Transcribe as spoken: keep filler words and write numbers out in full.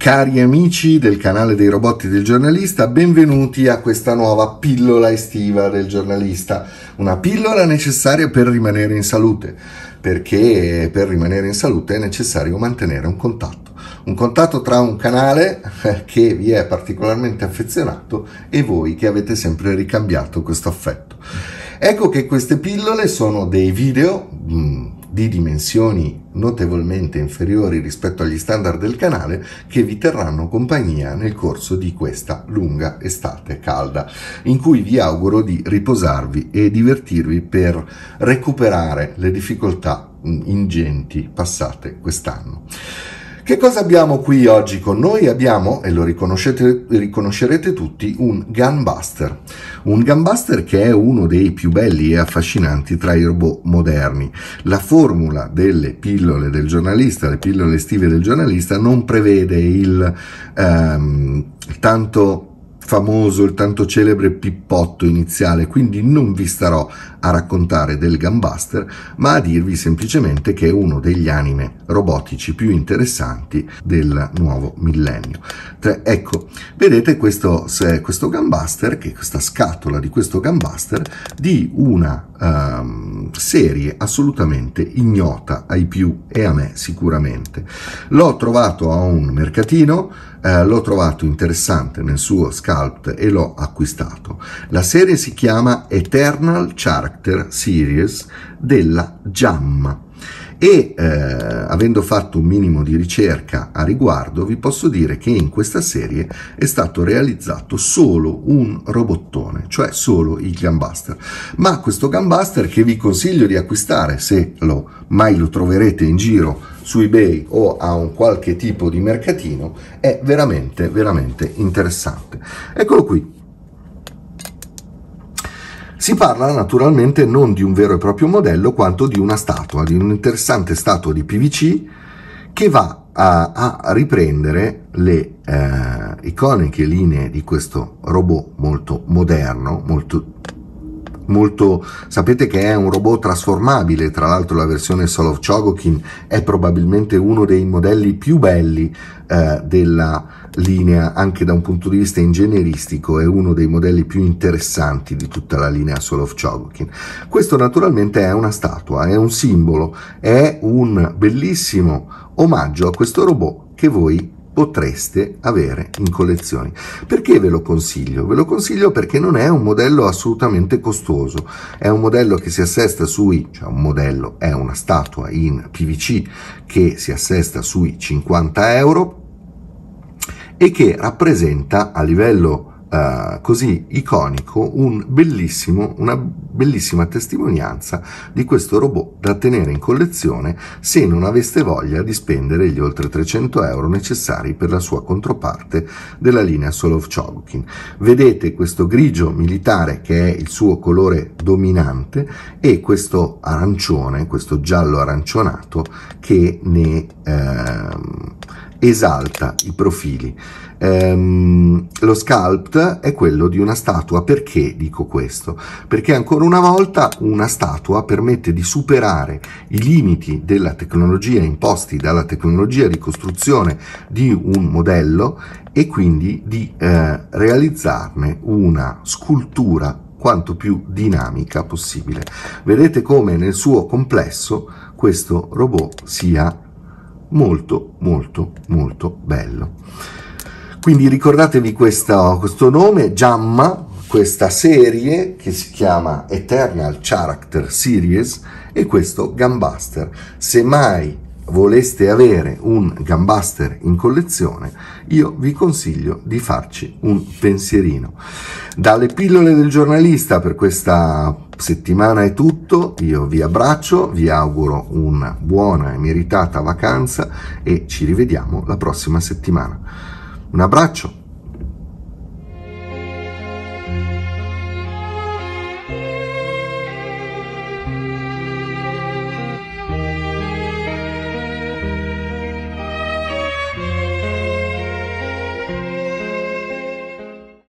Cari amici del canale dei robotti del giornalista, benvenuti a questa nuova pillola estiva del giornalista, una pillola necessaria per rimanere in salute, perché per rimanere in salute è necessario mantenere un contatto, un contatto tra un canale che vi è particolarmente affezionato e voi che avete sempre ricambiato questo affetto. Ecco che queste pillole sono dei video mh, di dimensioni notevolmente inferiori rispetto agli standard del canale che vi terranno compagnia nel corso di questa lunga estate calda, in cui vi auguro di riposarvi e divertirvi per recuperare le difficoltà ingenti passate quest'anno. Che cosa abbiamo qui oggi con noi? Abbiamo, e lo riconoscete, riconoscerete tutti, un Gunbuster. Un Gunbuster che è uno dei più belli e affascinanti tra i robot moderni. La formula delle pillole del giornalista, le pillole estive del giornalista, non prevede il ehm, tanto famoso, il tanto celebre pippotto iniziale, quindi non vi starò a raccontare del Gunbuster, ma a dirvi semplicemente che è uno degli anime robotici più interessanti del nuovo millennio. Ecco, vedete questo, questo Gunbuster, che è questa scatola di questo Gunbuster, di una um, serie assolutamente ignota ai più e a me sicuramente. L'ho trovato a un mercatino, eh, l'ho trovato interessante nel suo Sculpt e l'ho acquistato. La serie si chiama Eternal Character Series della Jamma e eh, avendo fatto un minimo di ricerca a riguardo vi posso dire che in questa serie è stato realizzato solo un robottone, cioè solo il Gunbuster, ma questo Gunbuster, che vi consiglio di acquistare se lo, mai lo troverete in giro su eBay o a un qualche tipo di mercatino, è veramente veramente interessante. Eccolo qui. Si parla naturalmente non di un vero e proprio modello, quanto di una statua, di un'interessante statua di P V C che va a, a riprendere le eh, iconiche linee di questo robot molto moderno, molto molto, sapete che è un robot trasformabile. Tra l'altro la versione Soul of Chogokin è probabilmente uno dei modelli più belli eh, della linea, anche da un punto di vista ingegneristico è uno dei modelli più interessanti di tutta la linea Soul of Chogokin. Questo naturalmente è una statua, è un simbolo, è un bellissimo omaggio a questo robot che voi potreste avere in collezioni. Perché ve lo consiglio? Ve lo consiglio perché non è un modello assolutamente costoso, è un modello che si assesta sui, cioè un modello, è una statua in P V C che si assesta sui cinquanta euro e che rappresenta a livello Uh, così iconico un bellissimo, una bellissima testimonianza di questo robot da tenere in collezione se non aveste voglia di spendere gli oltre trecento euro necessari per la sua controparte della linea Soul of Chogokin. Vedete questo grigio militare che è il suo colore dominante e questo arancione, questo giallo arancionato che ne eh, esalta i profili. Um, lo sculpt è quello di una statua. Perché dico questo? Perché ancora una volta una statua permette di superare i limiti della tecnologia imposti dalla tecnologia di costruzione di un modello e quindi di eh, realizzarne una scultura quanto più dinamica possibile. Vedete come nel suo complesso questo robot sia molto molto molto bello. Quindi ricordatevi questo, questo nome, Jamma, questa serie che si chiama Eternal Character Series e questo Gunbuster. Se mai voleste avere un Gunbuster in collezione, io vi consiglio di farci un pensierino. Dalle pillole del giornalista per questa settimana è tutto, io vi abbraccio, vi auguro una buona e meritata vacanza e ci rivediamo la prossima settimana. Un abbraccio!